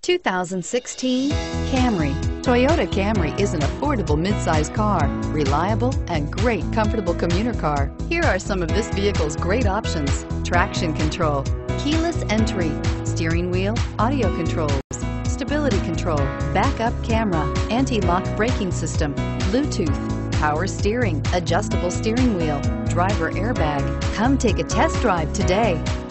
2016 Camry. Toyota Camry is an affordable midsize car, reliable and great comfortable commuter car. Here are some of this vehicle's great options: traction control, keyless entry, steering wheel audio controls, stability control, backup camera, anti-lock braking system, Bluetooth, power steering, adjustable steering wheel, driver airbag. Come take a test drive today.